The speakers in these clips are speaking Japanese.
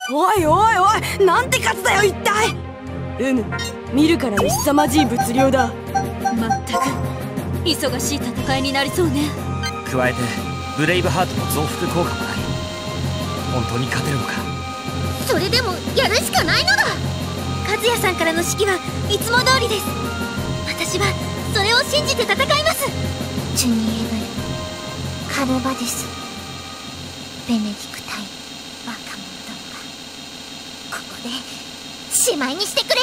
おいおいおい、なんて数だよ一体。見るからに凄まじい物量だ。 まったく忙しい戦いになりそうね。 加えてブレイブハートの増幅効果もない。本当に勝てるのか。 それでもやるしかないのだ。和也さんからの指揮はいつも通りです。私はそれを信じて戦います。 ジュニエブル、カルバディス、ベネディクタイ、バカモンどもがここでしまいにしてくれる。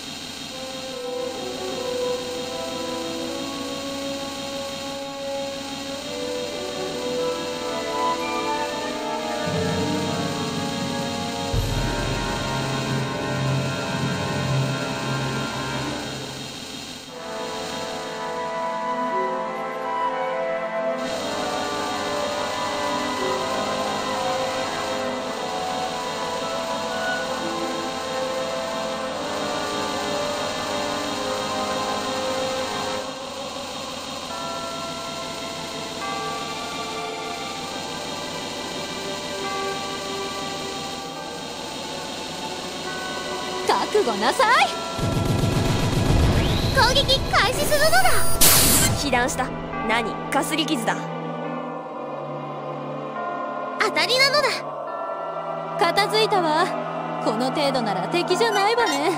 覚悟なさい。攻撃開始するのだ。 被弾した。何？かすり傷だ。 当たりなのだ。片付いたわ。この程度なら敵じゃないわね。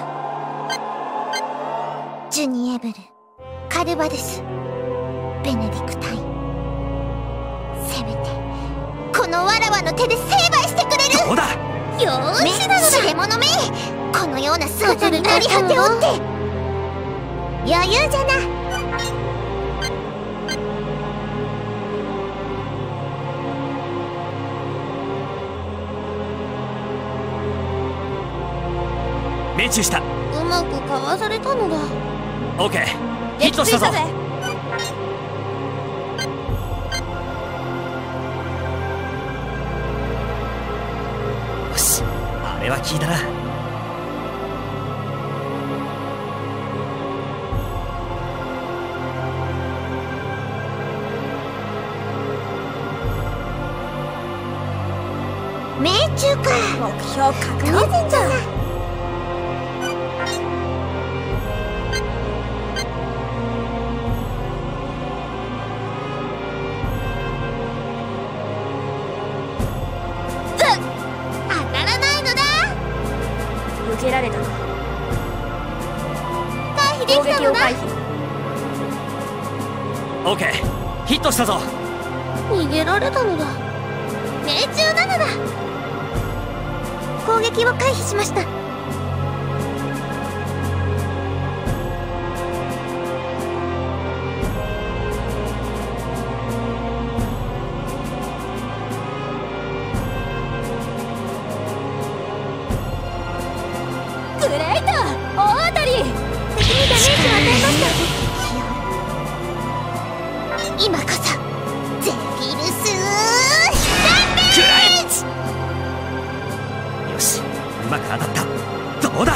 ジュニエブル、カルバディス、ベネディクタイ、せめてこのわらわの手で成敗してくれる。 どうだ。 よーしなのだ。 しれ者め、このような姿になり果ておって余裕じゃな。 命中した。 うまくかわされたのだ。 オーケー、ヒットしたぞ。よし、あれは効いたな。 命中か。 目標確当然じゃな。 当たらないのだ。 受けられたな。 回避できたのだ。 オーケー、ヒットしたぞ。 逃げられたのだ。命中なのだ。攻撃を回避しました。グレート、大当たり。敵にダメージを与えました。 今こそゼフィルス食らえ。よし、うまく当たった。どうだ。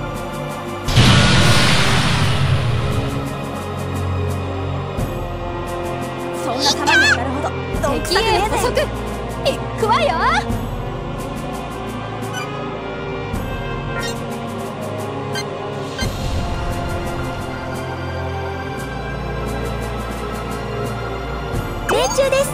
そんな球に当たるほどどんくさくねえぜ。 捕食。いくわよ。命中です。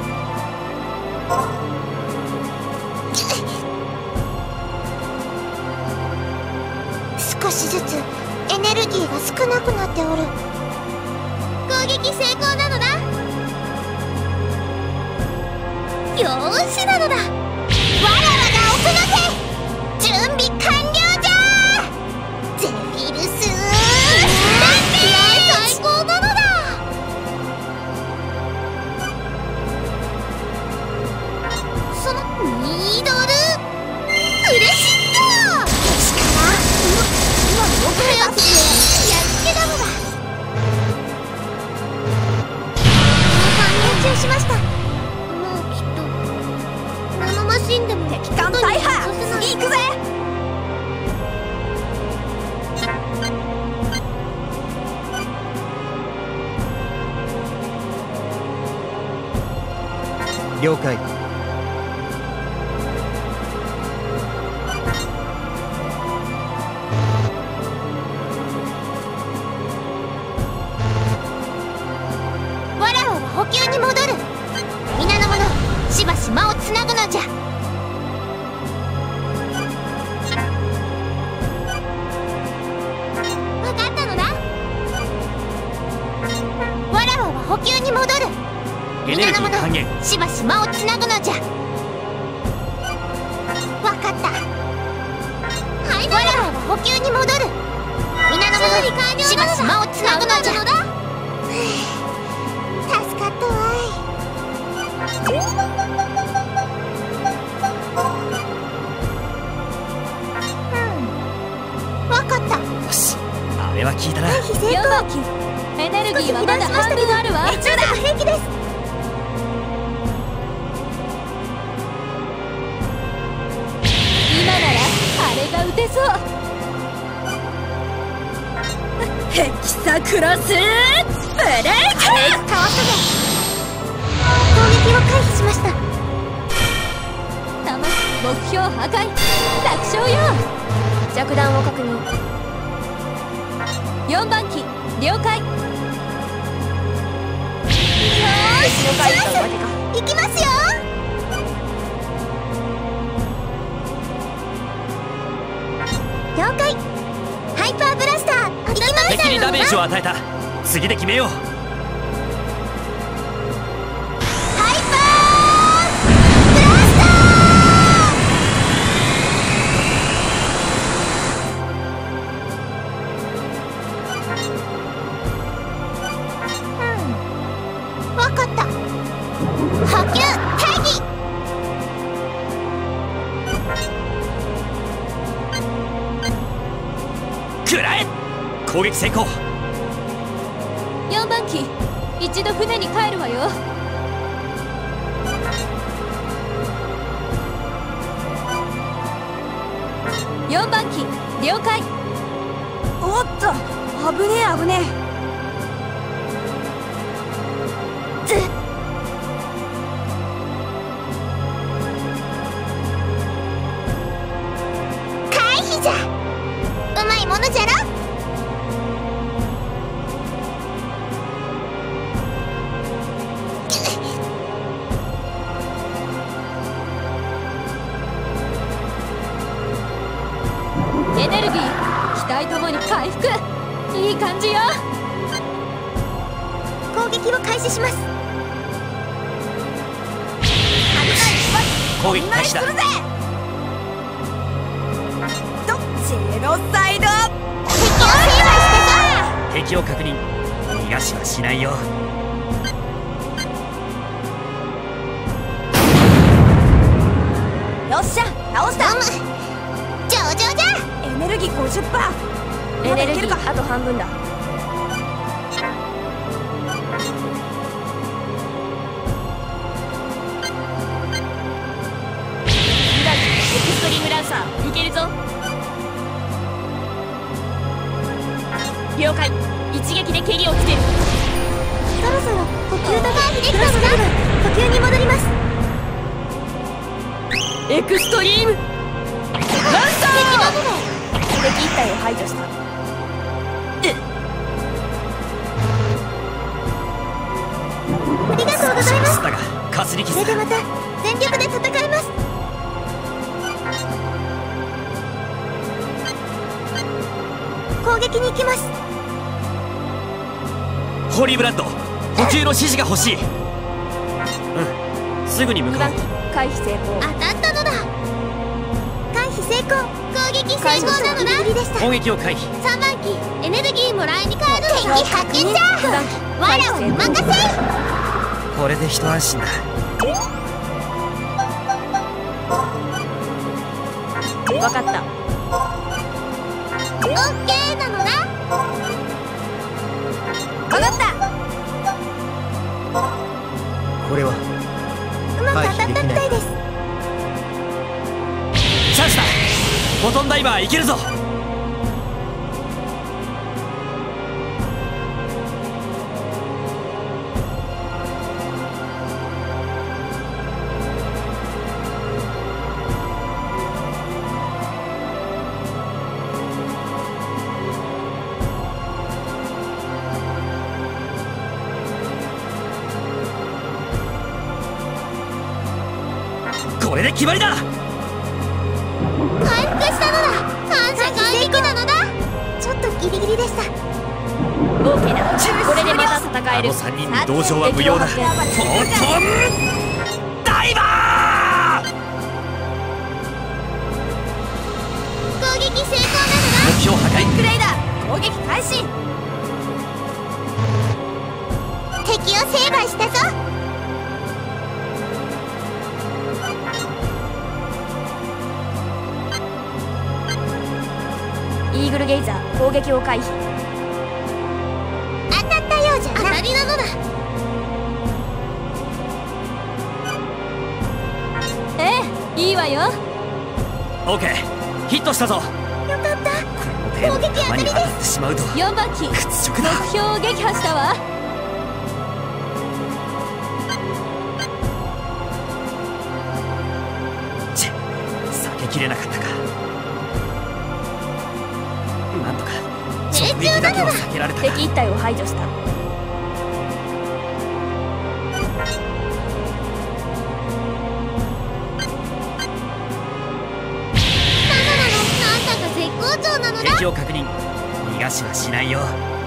少しずつエネルギーが少なくなっておる。 攻撃成功なのだ。よーしなのだ。わらわが奥の手準備完了じゃ。ゼフィルス最高なのだ。そのミドルフレシット。今の奥のやつでやっつけなのだ。命中しました。もうきっとナノマシンでも敵艦大破。次行くぜ。 了解。 エネルギー還元。 しばし間をつなぐのじゃ。わかった。はい我らは補給に戻る。皆の者しばし間をつなぐのじゃ。助かったわい。わかった。 よし、あれは聞いたな。 回避成功。 エネルギーはまだ半分あるわ。 ちょうど平気です。 今ならあれが撃てそう。ヘキサクロスブレイク。 かわすぜ。攻撃を回避しました。 目標破壊、楽勝よ。着弾を確認。4番機了解。よーし、 行きますよ。了解。ハイパーブラスター行きます。 敵にダメージを与えた。次で決めよう。攻撃成功。 4番機一度船に帰るわよ。4番機了解。おっと、危ねえ危ねえ。 回避じゃ。うまいものじゃろ。 エネルギー機体ともに回復。いい感じよ。 攻撃を開始します。 攻撃開始だ。 ゼロサイド。 敵を確認。逃がしはしないよ。 よっしゃ、倒した。 上々じゃ。 エネルギー 50%。エネルギーあと半分だ。エクストリームランサーいけるぞ。了解。一撃で蹴りをつける。 そろそろ呼吸が回避できたのだ。呼吸に戻ります。 エクストリームランサー。敵一体を排除した。 ありがとうございます。 だがかすり傷だ。 それでまた全力で戦います。攻撃に行きます。 ホーリーブラッド、補給の指示が欲しい。うん、すぐに向かう。 回避成功。 当たったのだ。回避成功。攻撃成功なのだ。 攻撃を回避。 3番機エネルギーもらいに帰る。敵発見じゃ。わらをお任せ。 これで一安心だ。 わかった。 オッケーなのだ。 わかった。 これはうまく当たったみたいです。 チャンスだ。フォトンダイバーいけるぞ。これで決まりだ。 回復したのだ。感謝感激なのだ。ちょっとギリギリでした。 OK だ。これでまたあの3人に同情は無用だ。フォートンダイバー。 攻撃成功なの目標破壊。 グレイダー攻撃開始。 だ。敵を成敗したぞ。 イーグルゲイザー攻撃を回避。 当たったようじゃな。当たりなのだ。 ええ、いいわよ。 オーケー、ヒットしたぞ。 よかった。 攻撃当たりです。ってしまうと 4番機屈辱だ。 目標を撃破したわ。 避けきれなかったか。なんとか直撃だけを避けられたか。 敵1体を排除した。 なんだか絶好調なのだ。 敵を確認。逃がしはしないよ。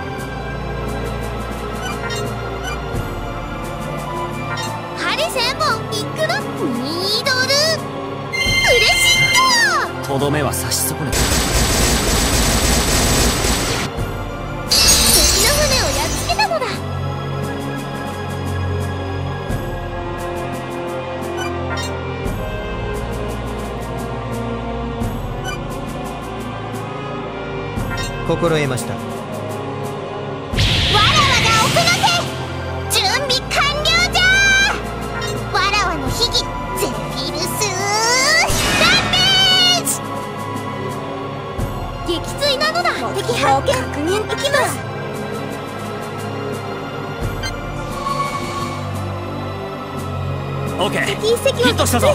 針1000本いくのニードルフレシット。 とどめは差し損ねた。 敵の船をやっつけたのだ。 心得ました。 わらわが奥の手準備完了じゃ。わらわの秘技ゼフィルスランページ。撃墜なのだ。敵発見。確認いきます。 オーケー、 敵一隻をヒットしたぞ。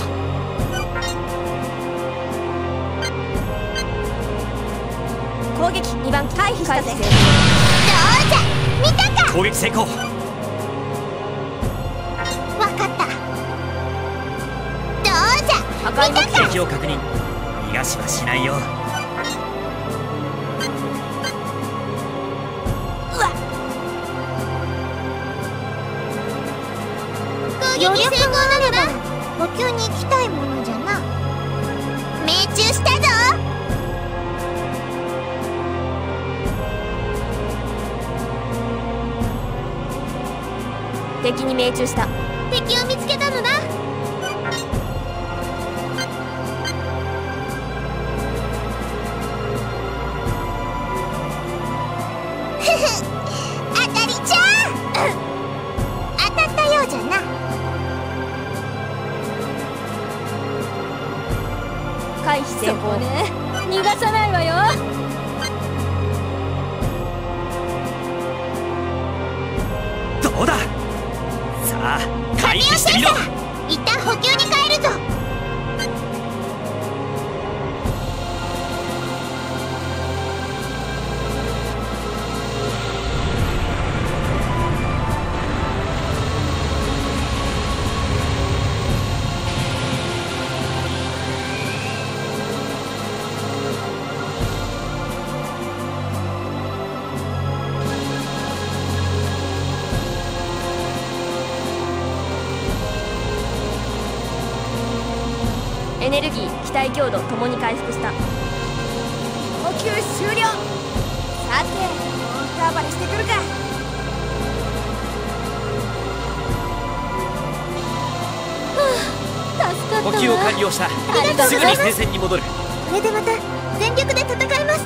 攻撃2番機回避したぜ。 どうじゃ見たか。 攻撃成功。 わかった。どうじゃ破壊目標。 敵を確認。逃がしはしないよ。 攻撃成功なのだ。補給に行きたいものじゃな。命中したぞ。 敵に命中した。 敵を見つけたのだ。ふふ当たりじゃ。当たったようじゃな。 回避成功ね。逃がさないわよ。 どうだ。さあ回避してみろ。 一旦補給に帰るぞ。 エネルギー機体強度ともに回復した。補給終了。さてモンスターバリしてくるか。助かったわ。 補給を完了した。 ありがとうすぐに戦線に戻る。 これでまた全力で戦います。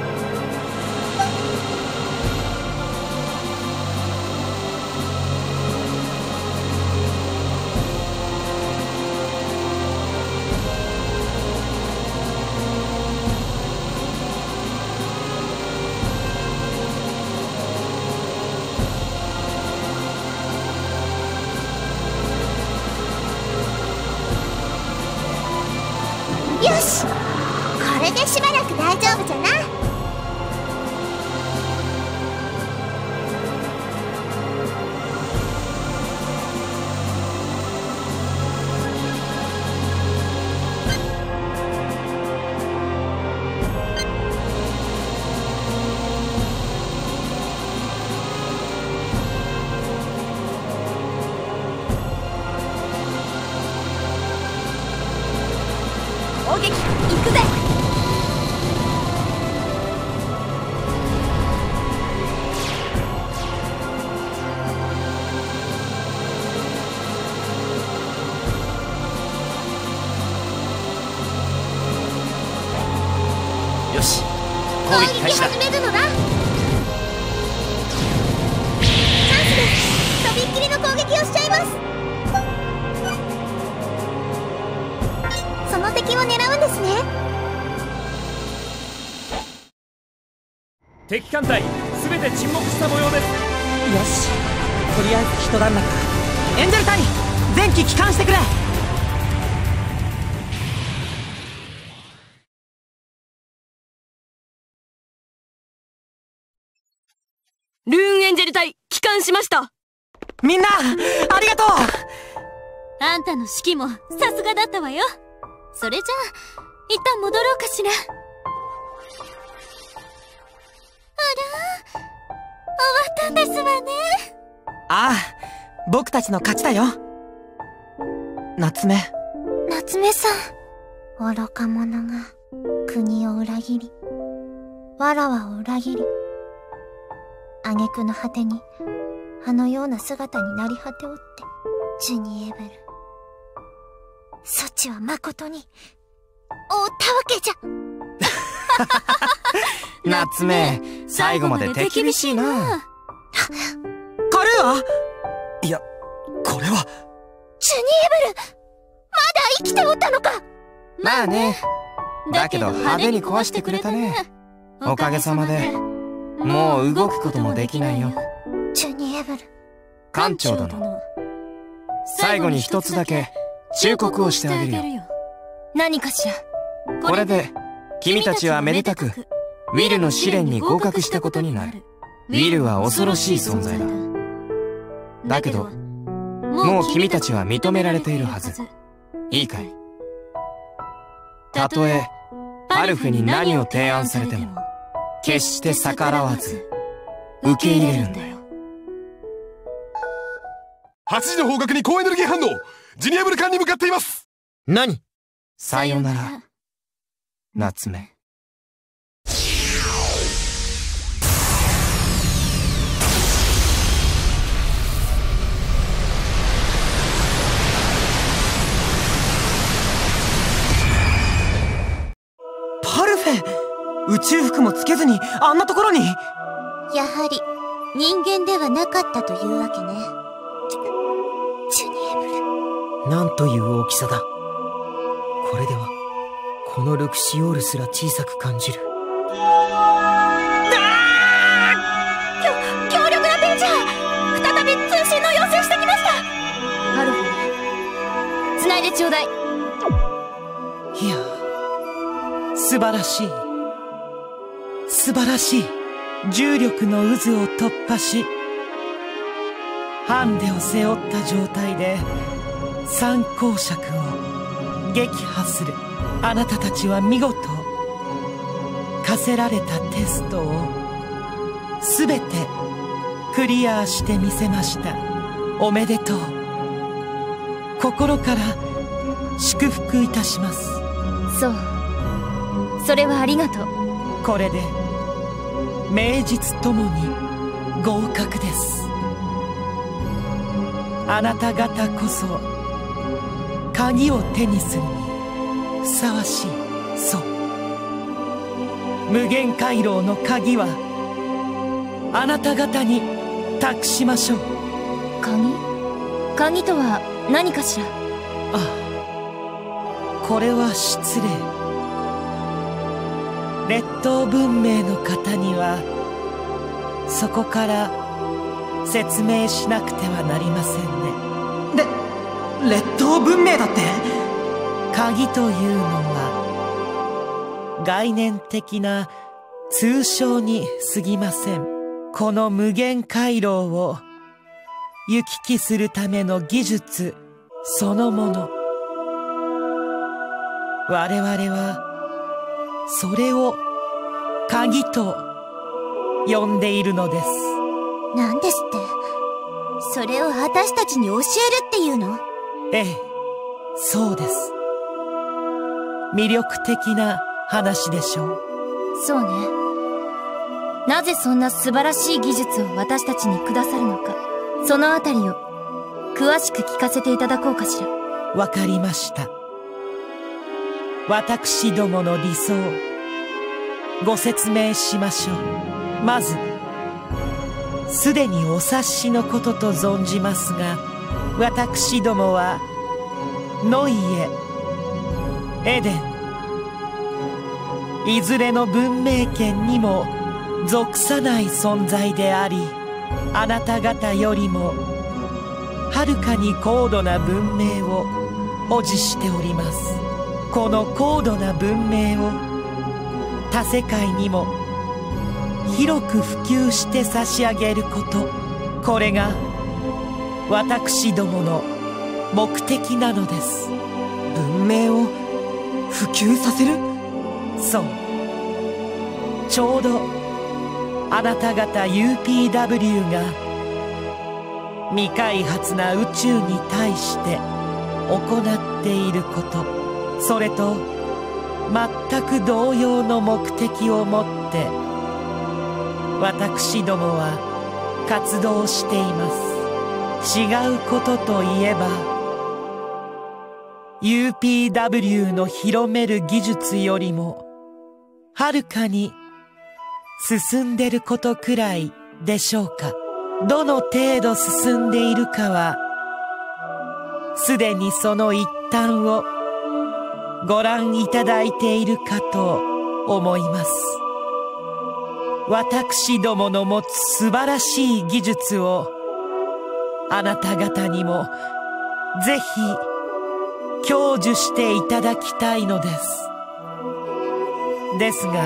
よし、これでしばらく大丈夫じゃな。 行くぜ。 よし、攻攻撃撃開始だ。 始めるのだ。チャンスです。とびっきりの攻撃をしちゃいます。その敵を狙うんですね。 敵艦隊すべて沈黙した模様です。 よし、とりあえず一段落。エンジェル隊、前期帰還してくれ。 ルーンエンジェル隊帰還しました。 みんなありがとう。 あんたの指揮もさすがだったわよ。それじゃあ一旦戻ろうかしら。あら、終わったんですわね。 ああ、僕たちの勝ちだよ。夏目。 夏目さん、愚か者が国を裏切り、わらわを裏切り、挙句の果てにあのような姿になり果ておって、ジュニエーブル、そちは誠におったわけじゃ。 夏目、最後まで手厳しいな。 カルーはいや、これは。 ジュニエーブル、まだ生きておったのか。 まあね。だけど派手に壊してくれたね。おかげさまでもう動くこともできないよ。 ジュニエーブル、 艦長殿、最後に一つだけ忠告をしてあげるよ。 何かしら。 これで君たちはめでたくウィルの試練に合格したことになる。ウィルは恐ろしい存在だ。だけどもう君たちは認められているはず。いいかい。たとえパルフェに何を提案されても決して逆らわず受け入れるんだよ。 8時の方角に高エネルギー反応、ジュニアブル艦に向かっています。 何？さよなら、夏目。 パルフェ、宇宙服もつけずにあんなところに。 やはり人間ではなかったというわけね。 ジュニエーブル、 なんという大きさだ。これではこのルクシオールすら小さく感じる。 強力なペンチャー、再び通信の要請してきました。 パルフェ、繋いでちょうだい。 いや、素晴らしい。素晴らしい。重力の渦を突破し、ハンデを背負った状態で三公爵を撃破するあなたたちは見事課せられたテストをすべてクリアしてみせました。おめでとう。心から祝福いたします。 そう、それはありがとう。 これで名実ともに合格です。あなた方こそ鍵を手にするにふさわしい。そう、無限回廊の鍵はあなた方に託しましょう。 鍵とは何かしら。 ああ、これは失礼。劣等文明の方にはそこから説明しなくてはなりませんね。劣等文明だって？鍵というのは概念的な通称に過ぎません。この無限回廊を行き来するための技術そのもの。我々はそれを鍵と呼んでいるのです。 なんですって？それを私たちに教えるっていうの？ ええ、そうです。 魅力的な話でしょう。 そうね。なぜそんな素晴らしい技術を私たちにくださるのか、そのあたりを詳しく聞かせていただこうかしら。 わかりました。私どもの理想、ご説明しましょう。まず、すでにお察しのことと存じますが、私どもはノイエ、エデン、いずれの文明圏にも属さない存在であり、あなた方よりもはるかに高度な文明を保持しております。この高度な文明を他世界にも広く普及して差し上げること、これが私どもの目的なのです。 文明を普及させる？ そう。ちょうどあなた方 UPW が未開発な宇宙に対して行っていること、それと全く同様の目的を持って私どもは活動しています。違うことといえば UPW の広める技術よりもはるかに進んでることくらいでしょうか。どの程度進んでいるかはすでにその一端をご覧いただいているかと思います。私どもの持つ素晴らしい技術をあなた方にもぜひ享受していただきたいのです。ですが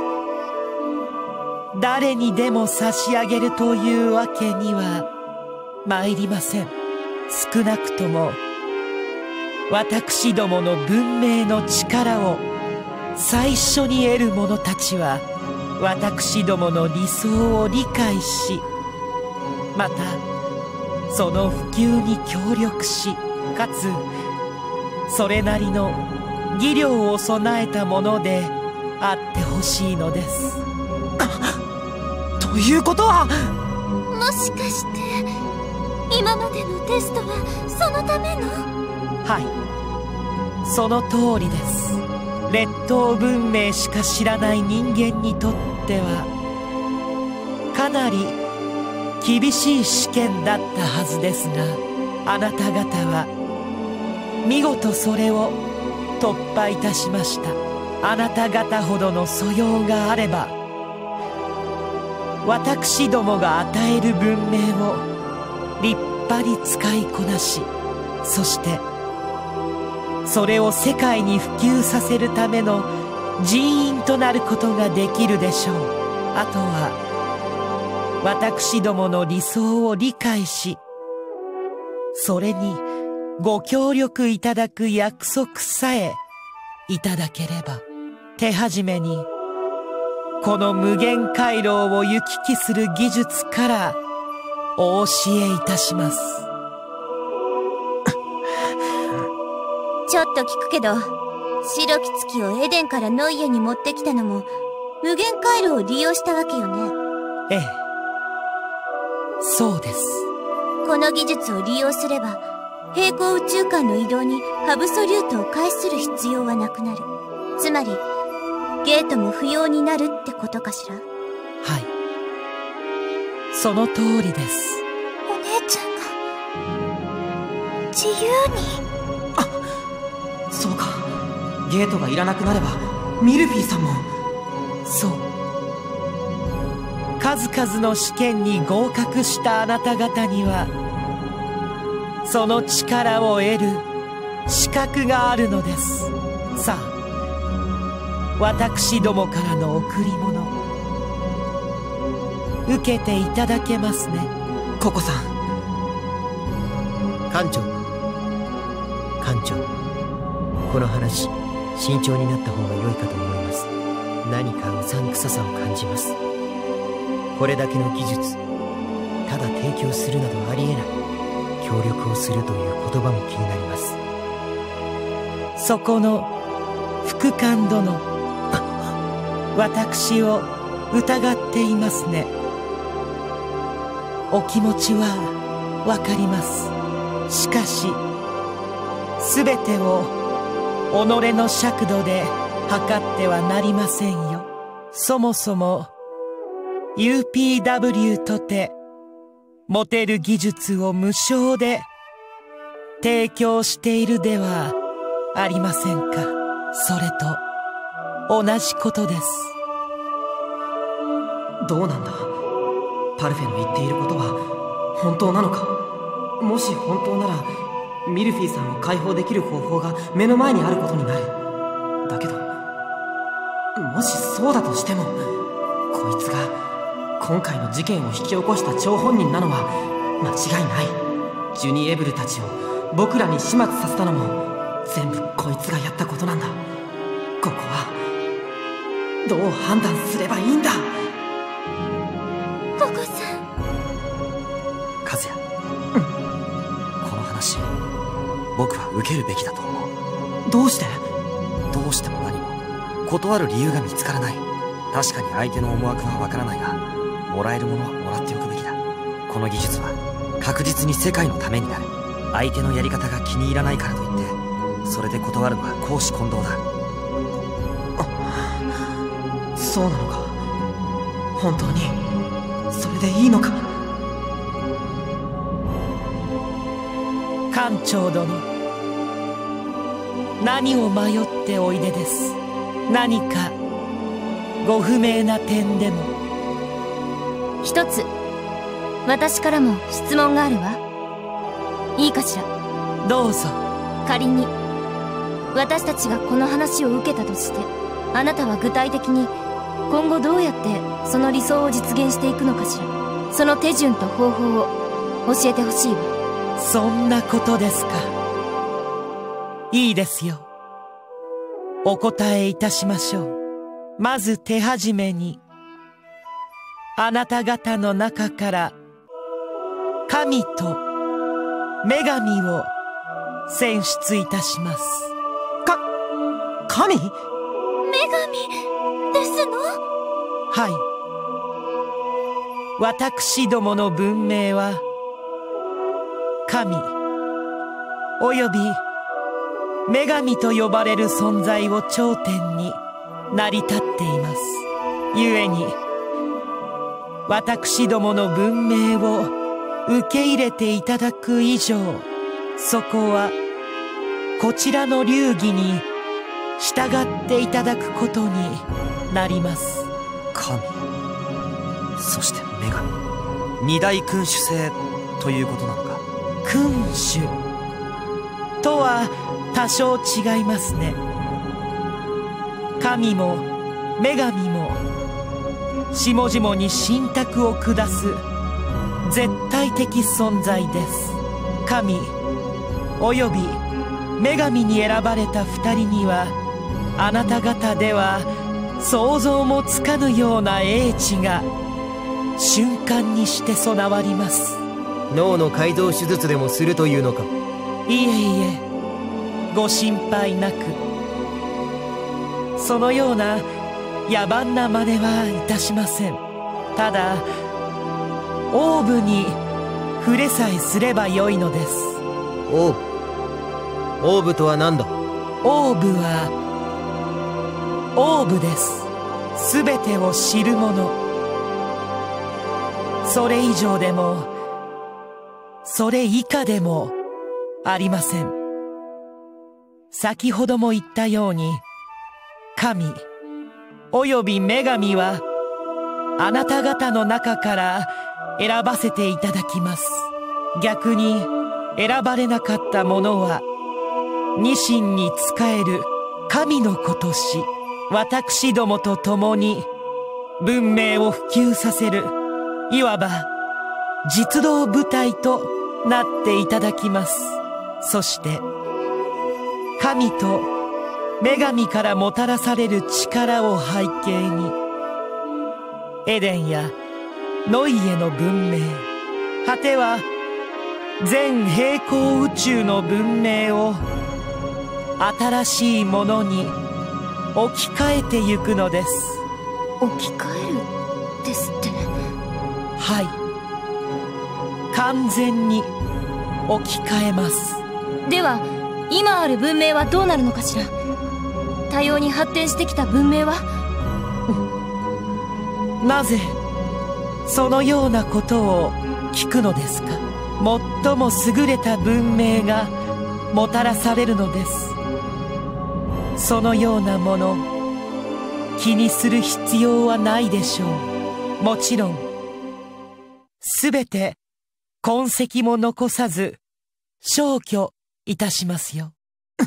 誰にでも差し上げるというわけには参りません。少なくとも私どもの文明の力を最初に得る者たちは私どもの理想を理解し、またその普及に協力し、かつそれなりの技量を備えたものであってほしいのです。 ということは、 もしかして今までのテストはそのための？ はい、その通りです。劣等文明しか知らない人間にとってはかなり厳しい試験だったはずですが、あなた方は見事それを突破いたしました。あなた方ほどの素養があれば私どもが与える文明を立派に使いこなし、そしてそれを世界に普及させるための人員となることができるでしょう。あとは私どもの理想を理解し、それにご協力いただく約束さえいただければ、手始めにこの無限回廊を行き来する技術からお教えいたします。 ちょっと聞くけど、白き月をエデンからノイエに持ってきたのも無限回路を利用したわけよね。 ええ、そうです。 この技術を利用すれば平行宇宙間の移動にハブソリュートを介する必要はなくなる。つまりゲートも不要になるってことかしら。 はい、その通りです。 お姉ちゃんが自由に。 そうか、ゲートがいらなくなればミルフィーさんも。 そう、数々の試験に合格したあなた方にはその力を得る資格があるのです。さあ、私どもからの贈り物受けていただけますね。 ココさん。 艦長、この話慎重になった方が良いかと思います。何かうさんくささを感じます。これだけの技術ただ提供するなどありえない。協力をするという言葉も気になります。 そこの副官殿、私を疑っていますね。お気持ちはわかります。しかし全てを己の尺度で測ってはなりませんよ。そもそも UPW とて持てる技術を無償で提供しているではありませんか。それと同じことです。 どうなんだ。パルフェの言っていることは本当なのか。もし本当ならミルフィーさんを解放できる方法が目の前にあることになる。だけどもしそうだとしても、こいつが今回の事件を引き起こした張本人なのは間違いない。ジュニエブルたちを僕らに始末させたのも全部こいつがやったことなんだ。ここはどう判断すればいいんだ。 ココさん。 和也、この話僕は受けるべきだと思う。 どうして？ どうしても何も断る理由が見つからない。確かに相手の思惑はわからないが、もらえるものはもらっておくべきだ。この技術は確実に世界のためになる。相手のやり方が気に入らないからといってそれで断るのは公私混同だ。 そうなのか。本当にそれでいいのか。 艦長殿、何を迷っておいでです。何かご不明な点でも。 一つ私からも質問があるわ。いいかしら。 どうぞ。 仮に私たちがこの話を受けたとして、あなたは具体的に今後どうやってその理想を実現していくのかしら。その手順と方法を教えてほしいわ。 そんなことですか。いいですよ。お答えいたしましょう。まず手始めに、あなた方の中から神と女神を選出いたします。 神？ 女神ですの？ はい。私どもの文明は神および女神と呼ばれる存在を頂点に成り立っています。故に私どもの文明を受け入れていただく以上、そこはこちらの流儀に従っていただくことになります。 神、そして女神、二大君主制ということなのか。 君主とは多少違いますね。神も女神も下々に神託を下す絶対的存在です。神および女神に選ばれた二人には、あなた方では想像もつかぬような英知が瞬間にして備わります。 脳の改造手術でもするというのか。 いえいえ、ご心配なく。そのような野蛮な真似はいたしません。ただオーブに触れさえすればよいのです。 オーブとは何だ。 オーブはオーブです。すべてを知るもの。それ以上でもそれ以下でもありません。先ほども言ったように、神および女神はあなた方の中から選ばせていただきます。逆に選ばれなかった者はニシンに仕える神の子とし、私どもと共に文明を普及させる、いわば実動部隊となっていただきます。そして神と女神からもたらされる力を背景に、エデンやノイエの文明、果ては全平行宇宙の文明を新しいものに置き換えてゆくのです。 置き換えるですって？ はい、完全に置き換えます。 では今ある文明はどうなるのかしら。多様に発展してきた文明は？ なぜそのようなことを聞くのですか。最も優れた文明がもたらされるのです。そのようなもの気にする必要はないでしょう。もちろんすべて痕跡も残さず消去いたしますよ。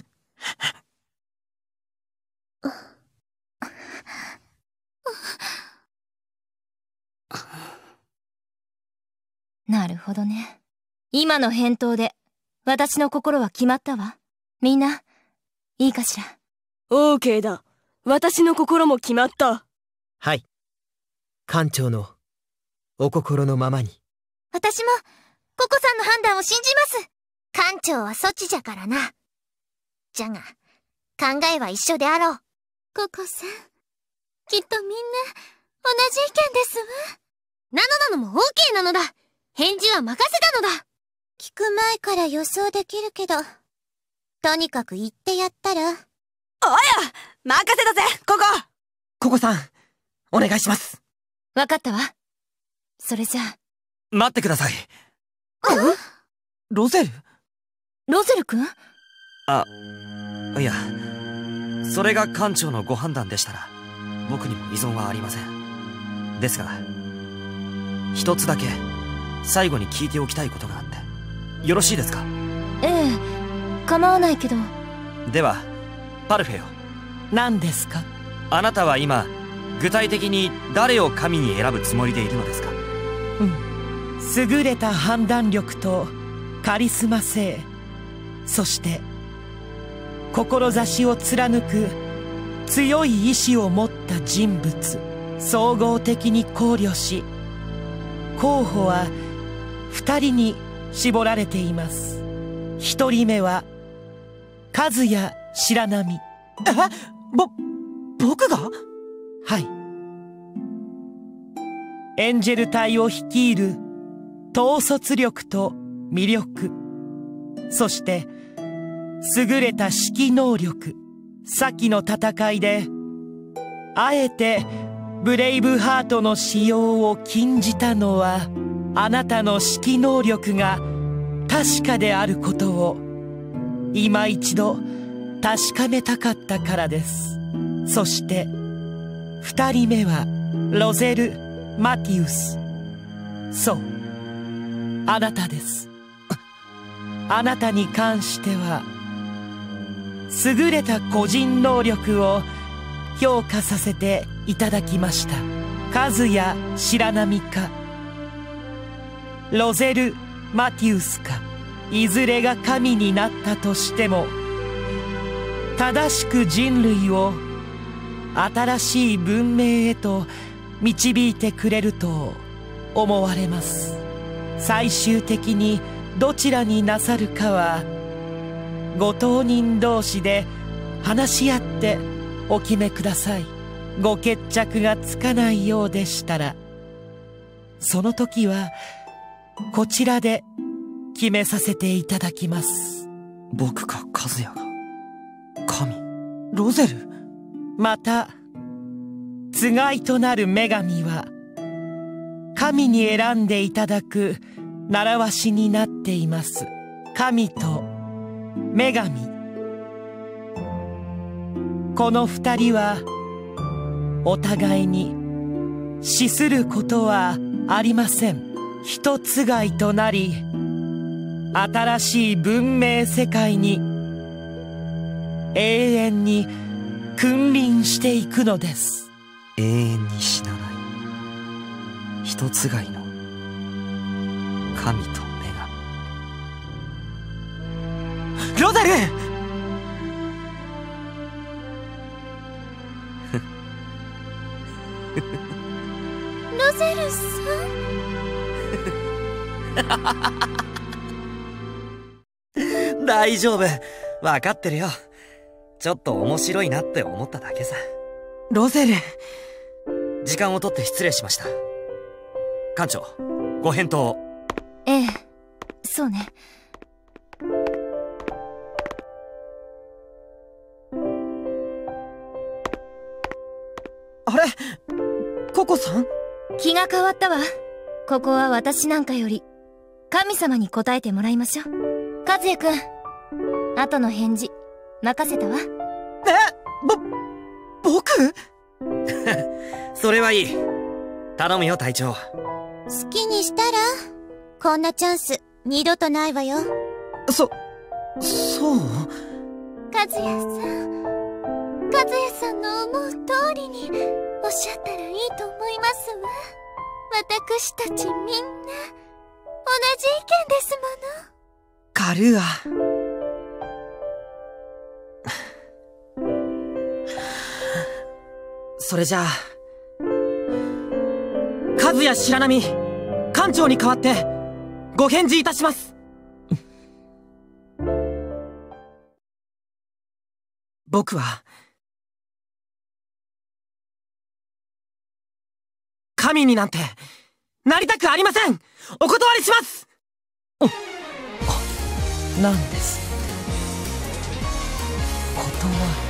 なるほどね。今の返答で私の心は決まったわ。みんないいかしら。 オーケーだ。私の心も決まった。 はい。艦長のお心のままに。 私もココさんの判断を信じます。艦長はそっちじゃからな。じゃが考えは一緒であろう。 ココさん、きっとみんな同じ意見ですわ。 なのも OK なのだ。返事は任せたのだ。 聞く前から予想できるけど、とにかく言ってやったら。 おや、任せたぜ、 ココさん、お願いします。 わかったわ。それじゃあ。 待ってください。 ロゼル？ ロゼル君？ いや、それが艦長のご判断でしたら僕にも依存はありません。ですが一つだけ最後に聞いておきたいことがあってよろしいですか？ ええ、構わないけど。 ではパルフェよ。 何ですか？ あなたは今具体的に誰を神に選ぶつもりでいるのですか？ 優れた判断力とカリスマ性、そして志を貫く強い意志を持った人物、総合的に考慮し候補は2人に絞られています。1人目は和也白波。 僕が？ はい。エンジェル隊を率いる統率力と魅力、そして優れた指揮能力。先の戦いであえてブレイブハートの使用を禁じたのはあなたの指揮能力が確かであることを今一度確かめたかったからです。そして2人目はロゼル・マティウス。そう、あなたです。あなたに関しては優れた個人能力を評価させていただきました。和也白波かロゼル・マティウスか、いずれが神になったとしても正しく人類を新しい文明へと導いてくれると思われます。最終的にどちらになさるかはご当人同士で話し合ってお決めください。ご決着がつかないようでしたらその時はこちらで決めさせていただきます。 僕か和也が神？ ロゼル？ またつがいとなる女神は神に選んでいただく習わしになっています。神と女神、この2人はお互いに死することはありません。一つがいとなり新しい文明世界に永遠に君臨していくのです。 永遠に死なない一つがいの神と女神。 ロゼル！ ロゼルさん大丈夫、分かってるよ。 ちょっと面白いなって思っただけさ。 ロゼル。 時間をとって失礼しました。艦長、ご返答を。 ええ、そうね。 あれ、ココさん？ 気が変わったわ。ここは私なんかより神様に答えてもらいましょう。和也くん、後の返事任せたわ。 僕？ それはいい。頼むよ隊長。 好きにしたら？こんなチャンス二度とないわよ。 そう？ 和也さんの思う通りにおっしゃったらいいと思いますわ。私たちみんな同じ意見ですもの。 カルア。それじゃあ、和也白波艦長に代わってご返事いたします。僕は神になんてなりたくありません。お断りします。 なんですってことは、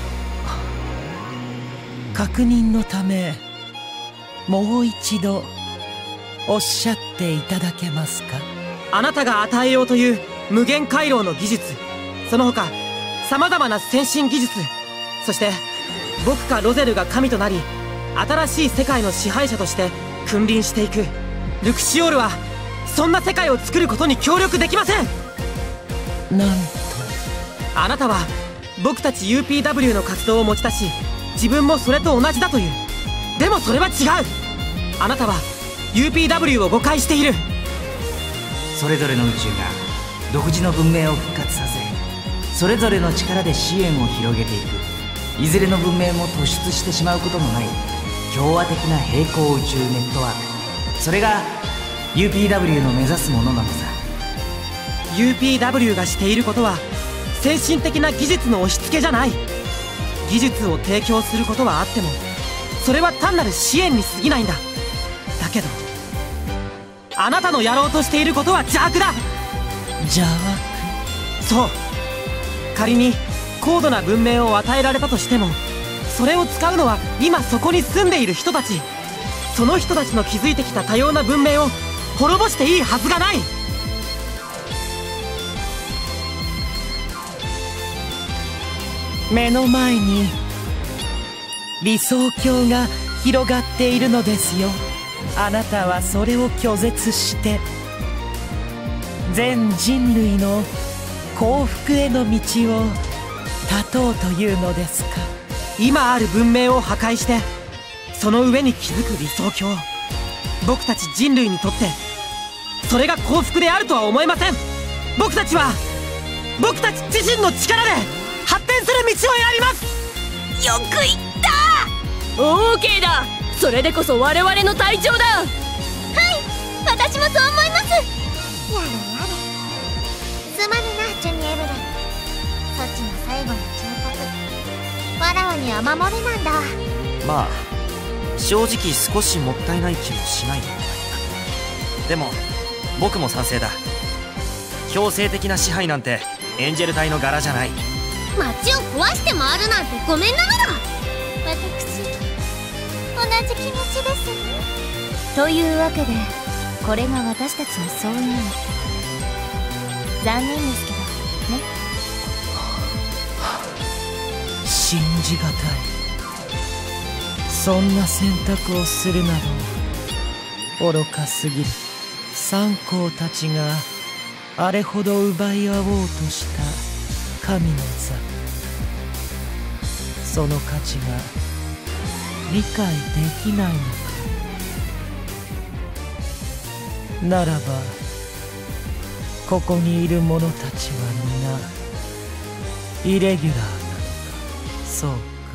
確認のためもう一度おっしゃっていただけますか？ あなたが与えようという無限回廊の技術、その他様々な先進技術、そして僕かロゼルが神となり新しい世界の支配者として君臨していく。ルクシオールはそんな世界を作ることに協力できません。 なんと。 あなたは僕たち UPW の活動を持ち出し、自分もそれと同じだという。でもそれは違う。あなたは UPW を誤解している。 それぞれの宇宙が独自の文明を復活させ、それぞれの力で支援を広げていく。いずれの文明も突出してしまうことのない共和的な平行宇宙ネットワーク、それが UPW の目指すものなのさ。 UPW がしていることは先進的な技術の押し付けじゃない。技術を提供することはあっても、それは単なる支援に過ぎないんだ。だけどあなたのやろうとしていることは邪悪だ。 邪悪？ そう。仮に高度な文明を与えられたとしても、それを使うのは今そこに住んでいる人たち。その人たちの築いてきた多様な文明を滅ぼしていいはずがない。 目の前に理想郷が広がっているのですよ。あなたはそれを拒絶して全人類の幸福への道を断とうというのですか？ 今ある文明を破壊してその上に築く理想郷、僕たち人類にとってそれが幸福であるとは思えません。僕たち自身の力で発展する道を選びます。 よく言った。オーケーだ。それでこそ我々の隊長だ。 はい、私もそう思います。やれやれ。すまぬな、ジュニエブル。そっちの最後の忠告、わらわには守れなんだ。 まあ正直少しもったいない気もしないでもないな。でも僕も賛成だ。強制的な支配なんてエンジェル隊の柄じゃない。 街を壊して回るなんてごめんなのだ。私同じ気持ちです。 というわけでこれが私たちの総意なの。残念ですけどね。 信じがたい。そんな選択をするなど愚かすぎる。三皇たちがあれほど奪い合おうとした神の座、その価値が理解できないのか。ならばここにいる者たちは皆イレギュラーなのか。そうか、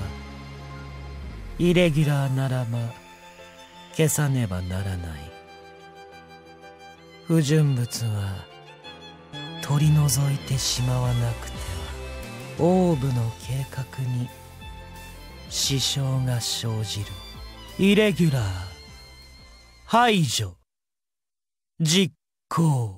イレギュラーならば消さねばならない。不純物は取り除いてしまわなくては。 オーブの計画に支障が生じる。イレギュラー排除実行。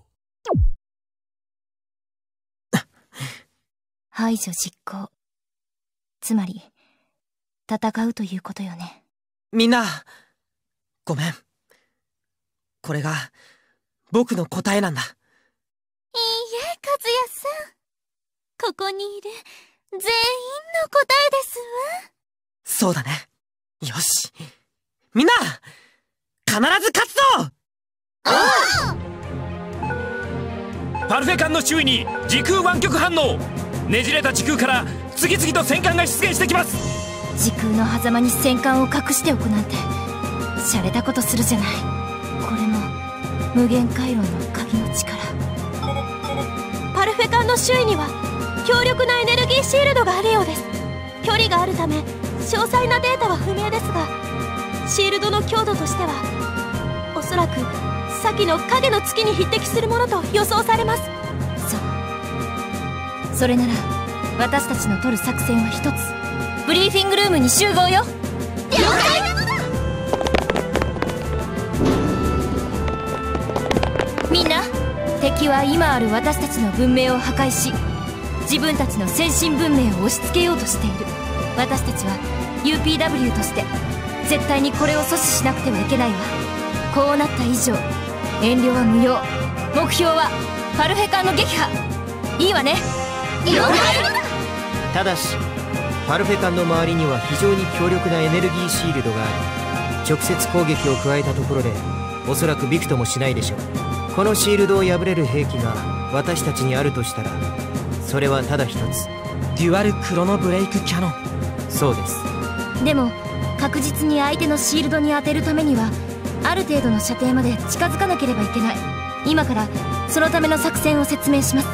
排除実行。つまり戦うということよね。 みんなごめん。これが僕の答えなんだ。 いいえ、和也さん。ここにいる全員の答えですわ。 そうだね。よし。みんな必ず勝つぞ。 パルフェ艦の周囲に時空湾曲反応。ねじれた時空から次々と戦艦が出現してきます。 時空の狭間に戦艦を隠しておくなんて洒落たことするじゃない。これも無限回路の鍵の力。 パルフェ艦の周囲には強力なエネルギーシールドがあるようです。距離があるため詳細なデータは不明ですが、シールドの強度としてはおそらく先の影の月に匹敵するものと予想されます。 そう。それなら私たちの取る作戦は一つ。ブリーフィングルームに集合よ。 了解なのだ。 みんな、敵は今ある私たちの文明を破壊し、自分たちの先進文明を押し付けようとしている。私たちは UPW として絶対にこれを阻止しなくてはいけないわ。こうなった以上遠慮は無用。目標はパルフェ艦の撃破。いいわね。 了解。 ただしパルフェ艦の周りには非常に強力なエネルギーシールドがあり、直接攻撃を加えたところでおそらくびくともしないでしょう。このシールドを破れる兵器が私たちにあるとしたら、それはただ一つ、 デュアルクロノブレイクキャノン。 そうです。 でも確実に相手のシールドに当てるためにはある程度の射程まで近づかなければいけない。今からそのための作戦を説明します。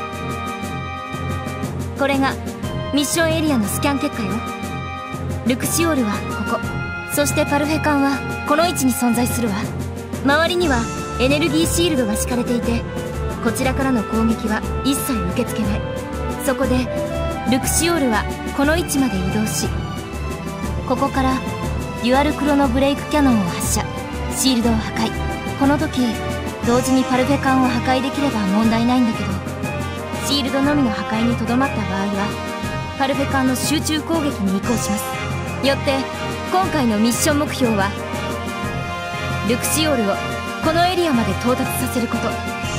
これがミッションエリアのスキャン結果よ。ルクシオールはここ、そしてパルフェ艦はこの位置に存在するわ。周りにはエネルギーシールドが敷かれていて、こちらからの攻撃は一切受け付けない。そこでルクシオールはこの位置まで移動し、ここからデュアルクロノブレイクキャノンを発射。シールドを破壊。この時同時にパルフェ艦を破壊できれば問題ないんだけど、シールドのみの破壊にとどまった場合はパルフェ艦の集中攻撃に移行します。よって今回のミッション目標はルクシオールをこのエリアまで到達させること。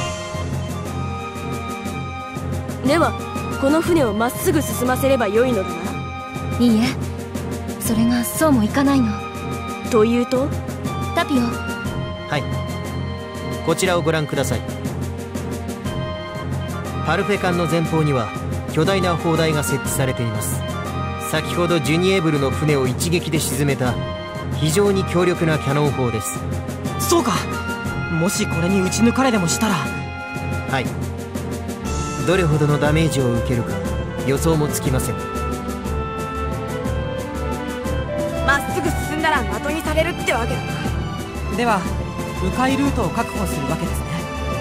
ではこの船をまっすぐ進ませればよいのだな。 いいえ、それがそうもいかないの。 というと？ タピオ。 はい、こちらをご覧ください。パルフェ艦の前方には巨大な砲台が設置されています。先ほどジュニエブルの船を一撃で沈めた非常に強力なキャノン砲です。 そうか。もしこれに撃ち抜かれでもしたら。 はい、どれほどのダメージを受けるか予想もつきません。 まっすぐ進んだら的にされるってわけだな。 では迂回ルートを確保するわけですね。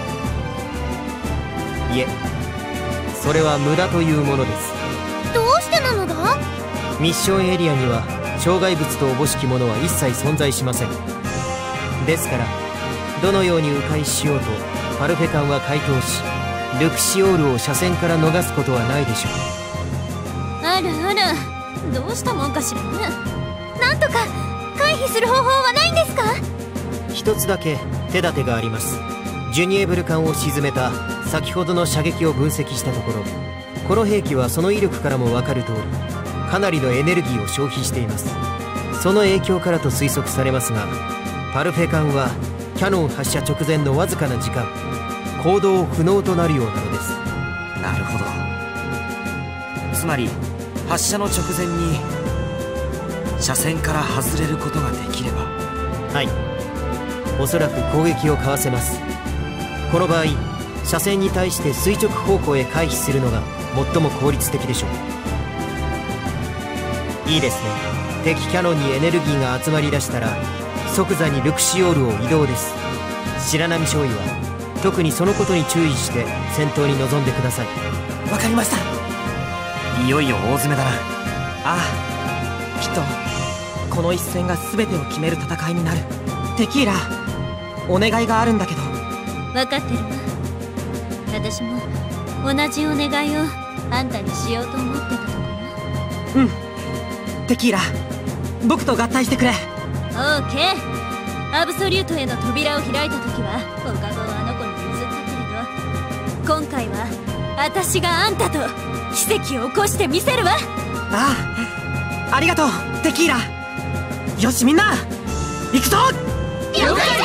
いえ、それは無駄というものです。 どうしてなのだ？ ミッションエリアには障害物とおぼしきものは一切存在しません。ですからどのように迂回しようとパルフェ艦は回答し、ルクシオールを車線から逃すことはないでしょう。 あるある。どうしたもんかしらね。なんとか回避する方法はないんですか？ 一つだけ手立てがあります。ジュニエブル艦を沈めた先ほどの射撃を分析したところ、この兵器はその威力からも分かる通りかなりのエネルギーを消費しています。その影響からと推測されますが、パルフェ艦はキャノン発射直前のわずかな時間行動不能となるようなのです。 なるほど。つまり発射の直前に車線から外れることができれば。 はい、おそらく攻撃をかわせます。この場合車線に対して垂直方向へ回避するのが最も効率的でしょう。いいですね。敵キャノンにエネルギーが集まりだしたら即座にルクシオールを移動です。白波少尉は特にそのことに注意して戦闘に臨んでください。 わかりました。 いよいよ大詰めだな。 ああ、きっとこの一戦が全てを決める戦いになる。テキーラ、お願いがあるんだけど。 分かってるわ。私も同じお願いをあんたにしようと思ってたとこよ。 うん、テキーラ、僕と合体してくれ。 オーケー。アブソリュートへの扉を開いた時はおかごをあの子に譲ったけれど、今回は私があんたと奇跡を起こしてみせるわ。 ああ、ありがとうテキーラ。よしみんな行くぞ。 了解。